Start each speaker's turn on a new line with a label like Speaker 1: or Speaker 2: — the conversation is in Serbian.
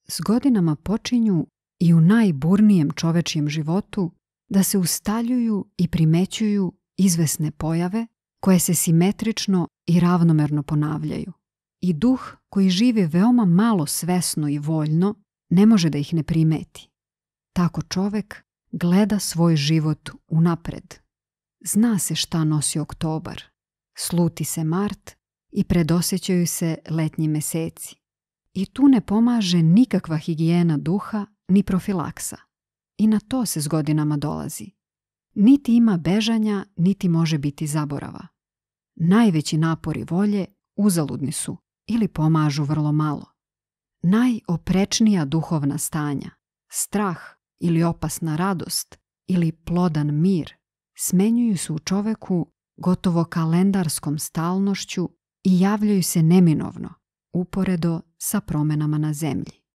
Speaker 1: s godinama počinju i u najburnijem čovečijem životu da se ustaljuju i primećuju izvesne pojave koje se simetrično i ravnomerno ponavljaju. I duh koji živi veoma malo svesno i voljno ne može da ih ne primeti. Tako čovek gleda svoj život unapred. Zna se šta nosi oktobar, sluti se mart i predosećaju se letnji meseci. I tu ne pomaže nikakva higijena duha ni profilaksa. I na to se s godinama dolazi. Niti ima bežanja, niti može biti zaborava. Najveći napori volje uzaludni su ili pomažu vrlo malo. Najoprečnija duhovna stanja, strah ili opasna radost ili plodan mir, smenjuju se u čoveku gotovo kalendarskom stalnošću i javljaju se neminovno, uporedo sa promenama na zemlji.